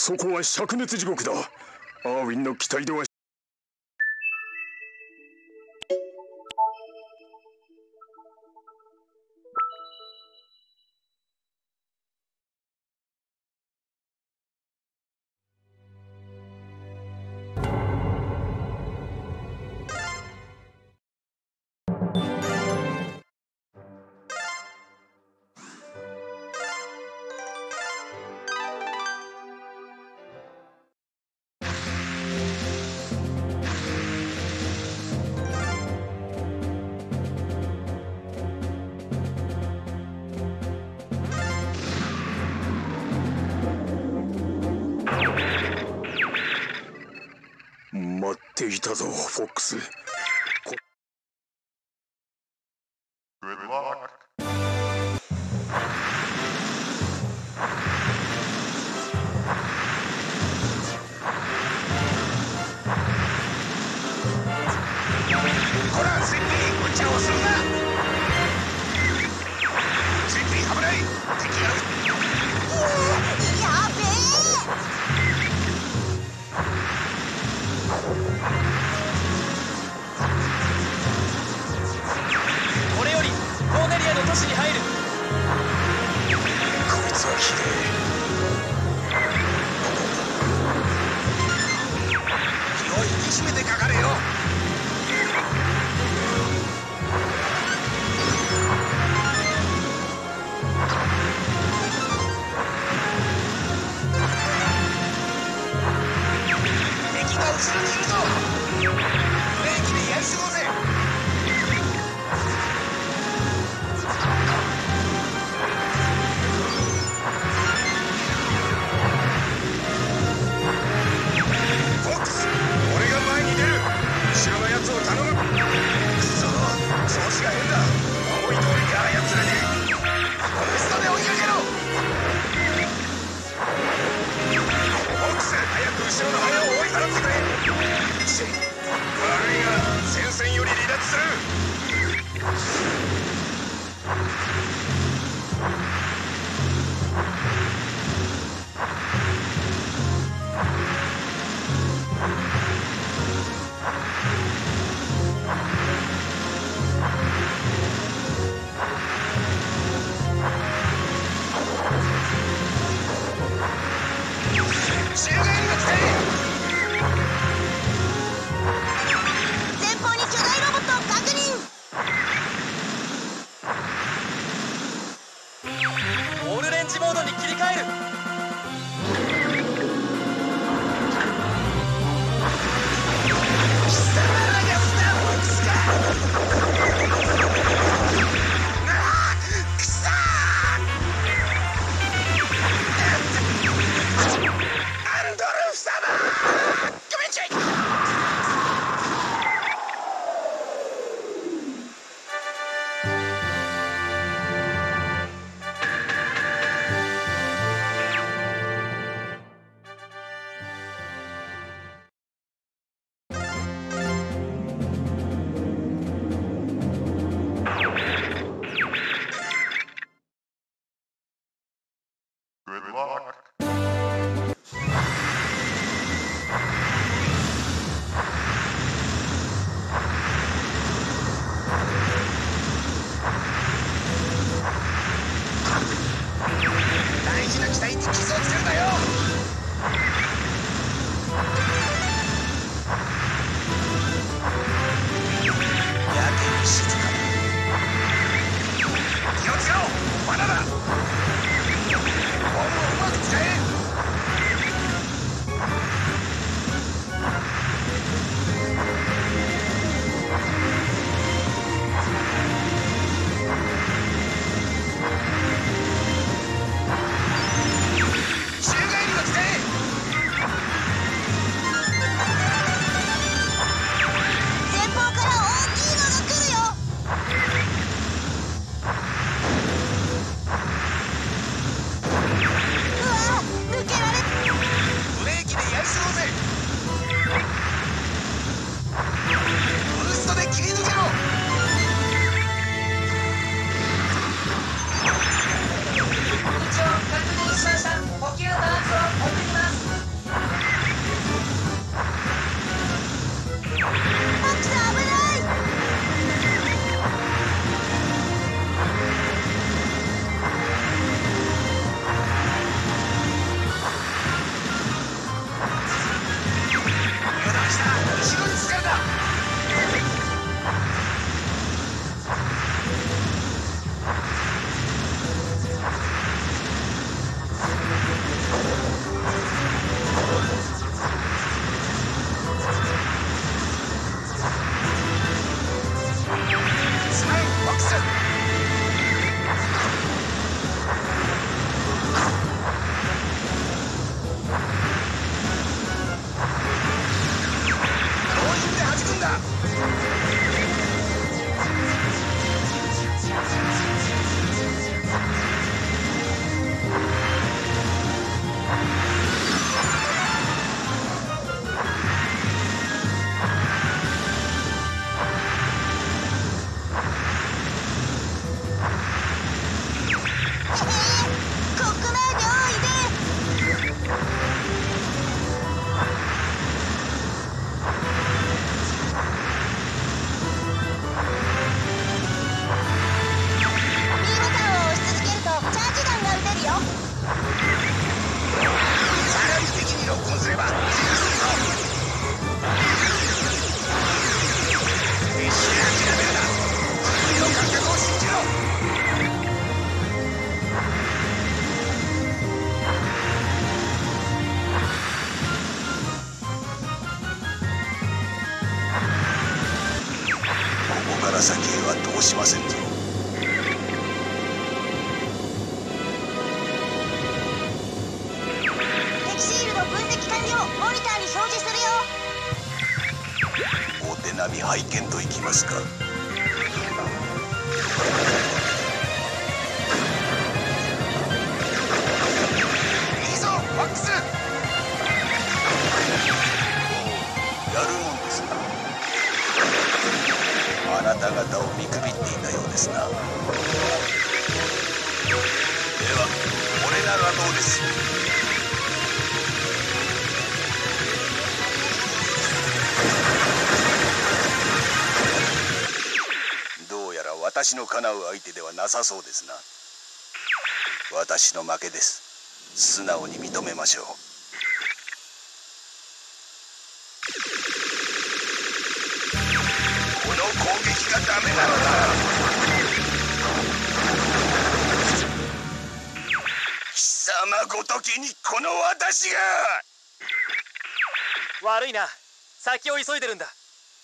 そこは灼熱地獄だ。アーウィンの機体では待っていたぞ、フォックス。 Good luck. ほら、スイッピー、無茶をするな。スイッピー、危ない。敵がやべえ。 これよりコーネリアの都市に入る。 こいつはひで気を引き締めてかかれよ。敵が後ろにいるぞ。ブレーキでやり過ごせ。フォックス、俺が前に出る。後ろのやつを頼む。くそ、調子が変だ。思い通りに操れねえ。ブストで追いかけろ。フォックス、早く後ろの羽を追い払ってくれ。悪いが戦線より離脱する。宙返りが来て。 前方に巨大ロボットを確認。 オールレンジモードに切り替える。 貴様らがスターフォックスか。くそー。アンドルフ様、ごめんちゃい。 から先へは通しませんぞ。 敵シールド分析完了。モニターに表示するよ。 お手並み拝見といきますか。いいぞファックス。やるもんですな。あなた方を見くびっていたようですな。ではこれならどうです。どうやら私のかなう相手ではなさそうですな。私の負けです。素直に認めましょう。この攻撃がダメなのだ。貴様ごときにこの私が。 悪いな、先を急いでるんだ。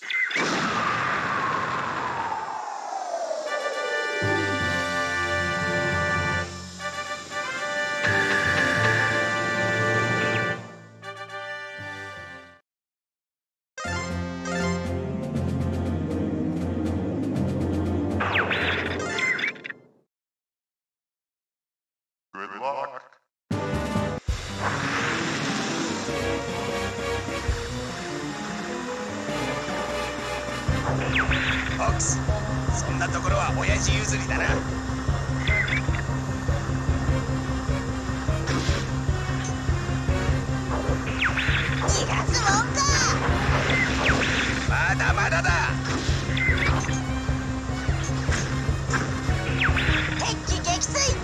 Good luck. フォックス、そんなところは親父譲りだな。 逃がすもんか。 まだまだだ。 敵機撃墜。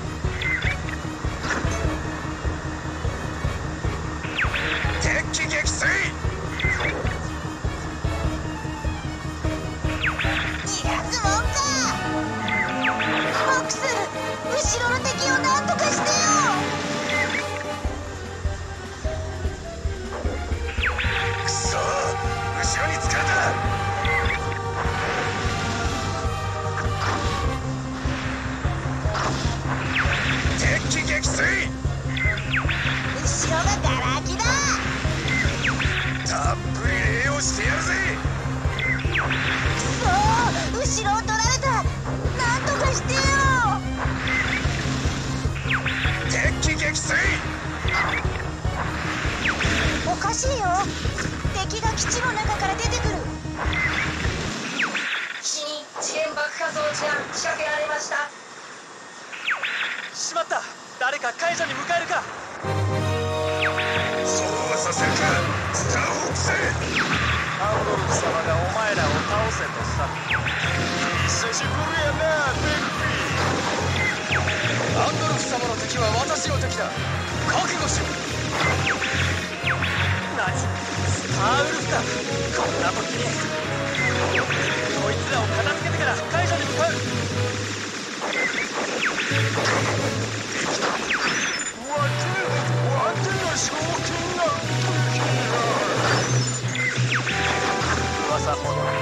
敵機撃墜。 逃がすもんか。フォックス、後ろの敵をなんとかしてよ。 くそ、後ろに疲れた。敵機撃墜。 後ろがガラ空きだ。 たっぷり礼をしてやるぜ。 くそ、後ろを取られた。なんとかしてよ。 敵機撃墜。 おかしいよ。敵が基地の中から出てくる。 基地に時限爆破装置が仕掛けられました。 しまった、誰か解除に迎えるか。 そうはさせるか、スターホークス。 アンドルフ様がお前らを倒せとさ。久しぶりやな、ベルフィー。アンドルフ様の敵は私の敵だ。覚悟しろ。何、スターウルフか。こんな時にこいつらを片付けてから解除に向かう。わての賞金が噂ほど。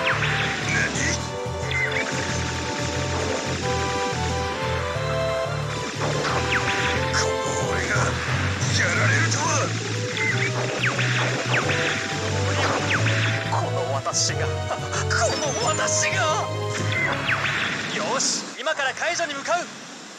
この俺がやられるとは。 この私が。よし、今から解除に向かう。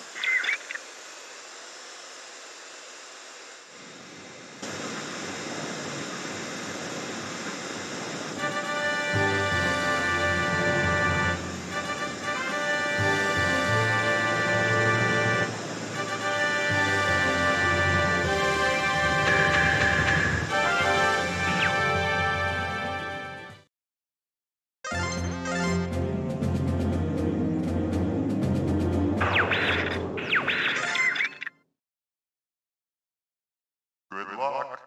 Good luck.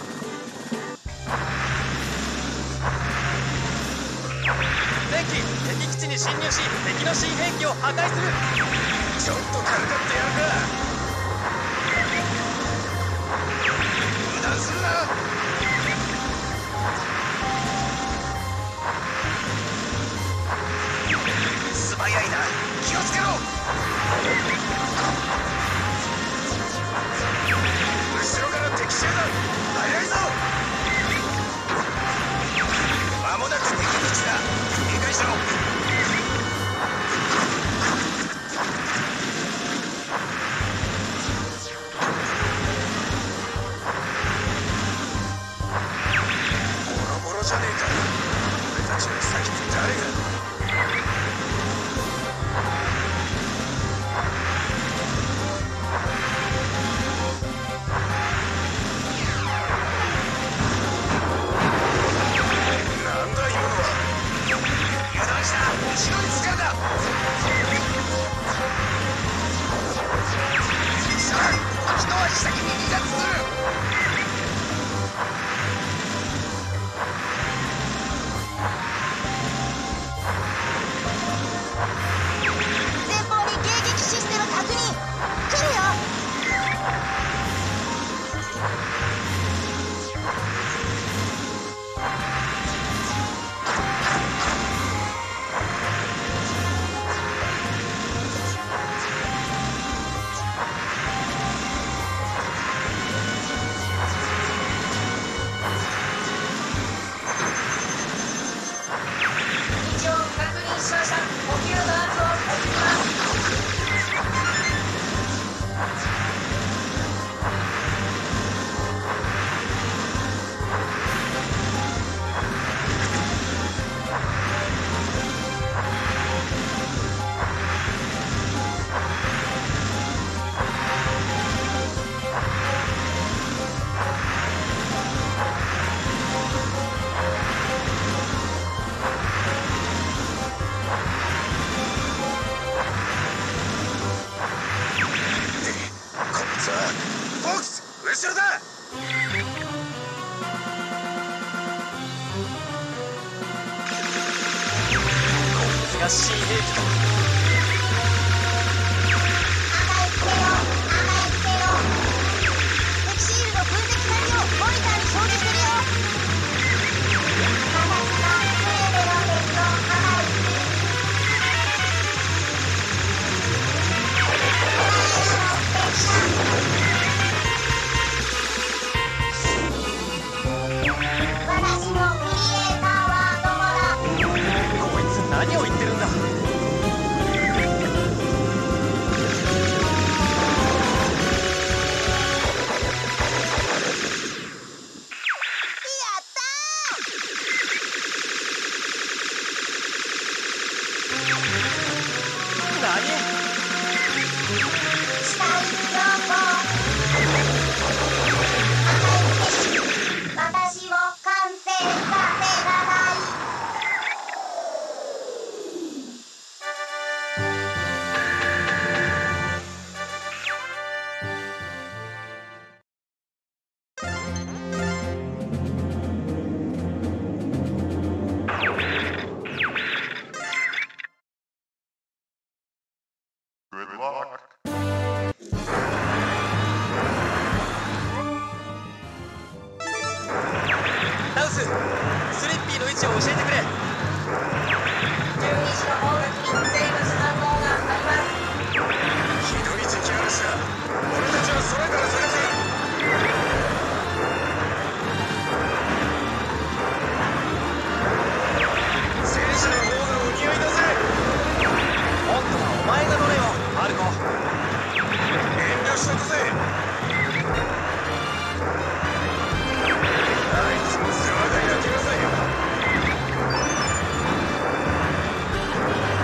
電気、敵基地に侵入し、敵の新兵器を破壊する。 ちょっと軽かってやるか。油断するな。 じゃねえか。俺たちより先に誰が。なんだ今のは。油断した。後ろにつかんだ。さあ、一足先に離脱する。 前方に迎撃システム確認。来るよ。 位置を確認しました。補給の圧を送ります。 こいつはボックス後ろだ。 が新兵器か。 敵シールド分析完了。モニターに表示してるよ。 こいつ何を言ってるんだ。 私を完成させらない。 Good luck. ダウス、スリッピーの位置を教えてくれ。 12時の方角に生物反応があります。 ひどい敵嵐だ。俺たちは空から探す。戦車の方がお似合いだぜ。 今度はお前が乗れよ、マルコ。 遠慮しとくぜ。あいつも世話が焼けるぜ。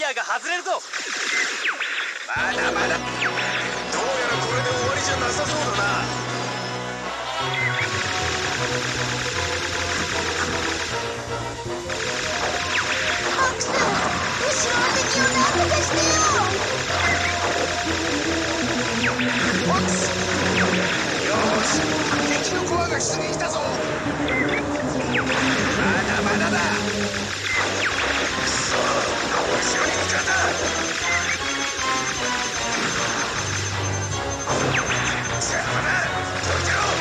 ヤーが外れるぞ。 まだまだ。どうやらこれで終わりじゃなさそうだな。 ボクさん、後ろの敵を何とかしてよ。 ボックス。よーし、敵のコアが出撃だぞ。まだまだだ。くそ、後ろに向かった。邪魔だ、どいてろ。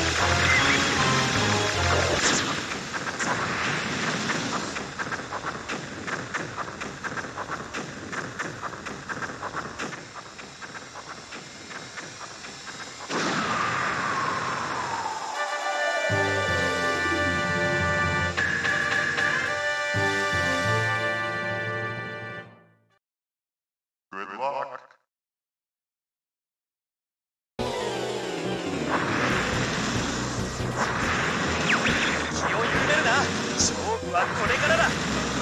Good luck. 気を緩めるな。勝負はこれからだ。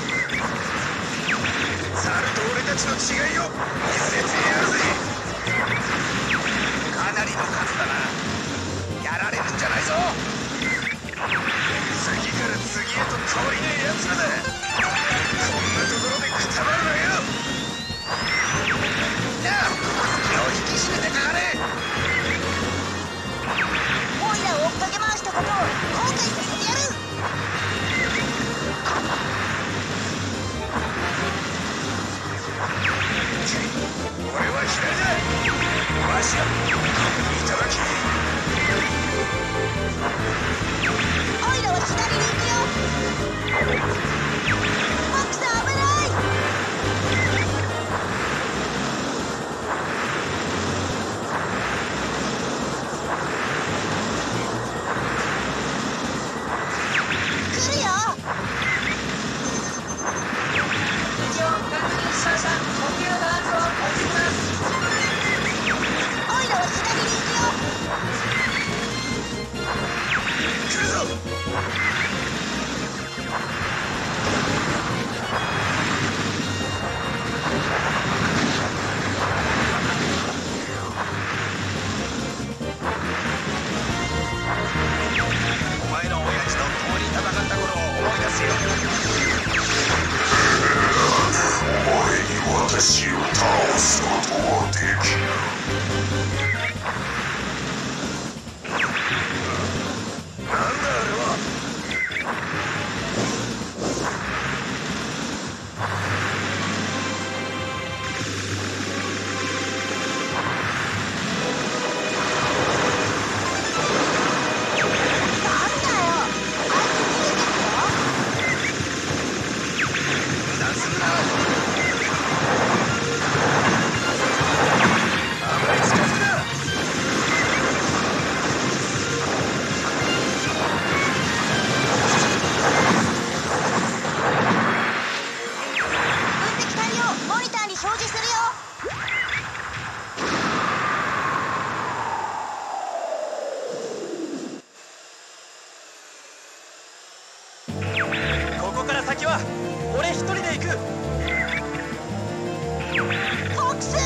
猿と俺たちの違いを見せてやるぜ。かなりの数だな。やられるんじゃないぞ。次から次へと懲りねえやつらだ。こんなところでくたばるなよ。なあ、気を引き締めてかかれ。 オイラを追っかけ回したことを後悔させてやる。 俺は左だ。わしはいただき。 オイラは左に行くよ。ボクさん、危ない。来るよ。 位置を確認しました。呼吸の圧を落とします。 オイラは左に行くよ。 来るぞ。お前の親父と共に戦った頃を思い出すよ。 お前に私を倒すことはできない。 なんだあれは。 なんだよ。あいつ逃げてくよ。 油断するな。あまり近づくな。 分析完了。モニターに表示するよ。 ここから先は俺一人で行く。 フォックス。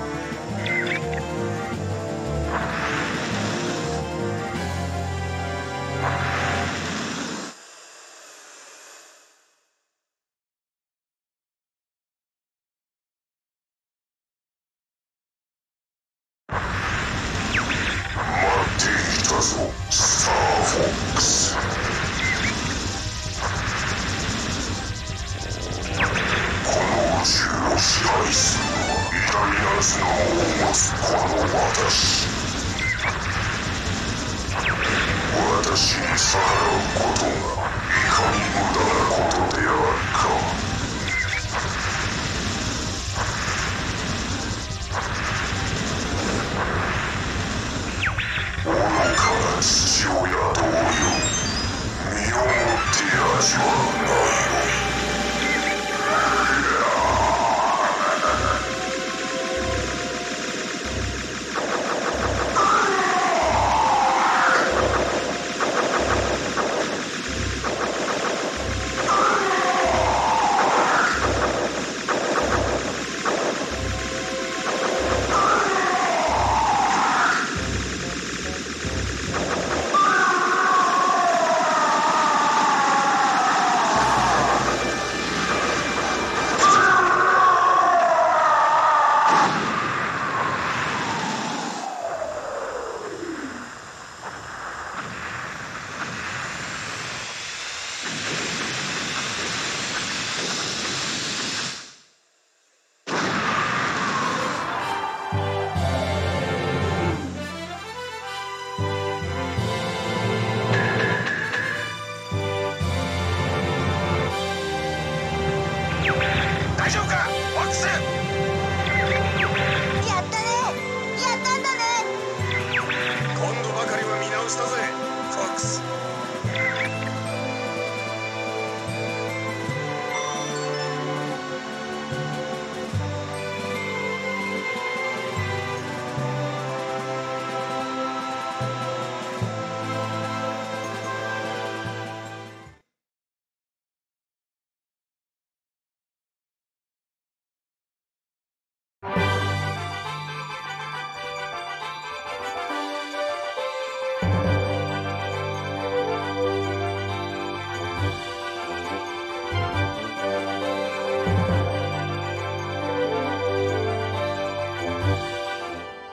待っていたぞ、スターフォックス。この宇宙を支配するのは偉大な頭脳を持つこの私。私に逆らうことがいかに無駄なことであるか。愚かな父親同様、身をもって味わうがよい。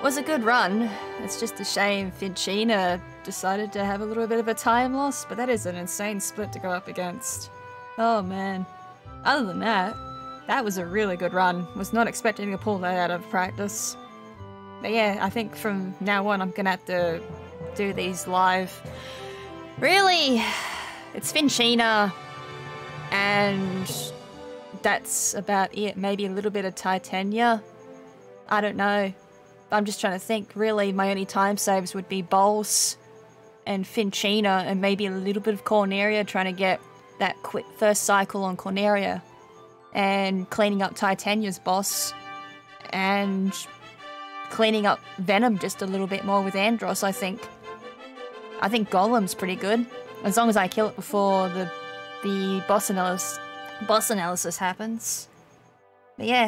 was a good run. It's just a shame Finchina decided to have a little bit of a time loss, but that is an insane split to go up against. Oh man. Other than that, that was a really good run. Was not expecting to pull that out of practice. But yeah, I think from now on I'm gonna have to do these live. Really, it's Finchina, and that's about it. Maybe a little bit of Titania. I don't know. I'm just trying to think. Really, my only time saves would be Bols and Finchina, and maybe a little bit of Corneria, trying to get that quick first cycle on Corneria, and cleaning up Titania's boss, and cleaning up Venom just a little bit more with Andros, I think. I think Golem's pretty good, as long as I kill it before the boss analysis happens. But yeah.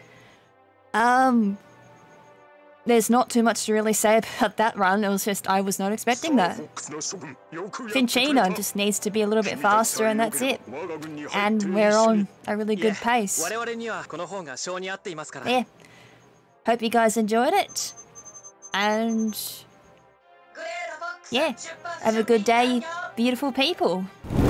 There's not too much to really say about that run. It was just, I was not expecting that. Finchina just needs to be a little bit faster, and that's it. And we're on a really good pace. Yeah. Hope you guys enjoyed it. And yeah, have a good day, beautiful people.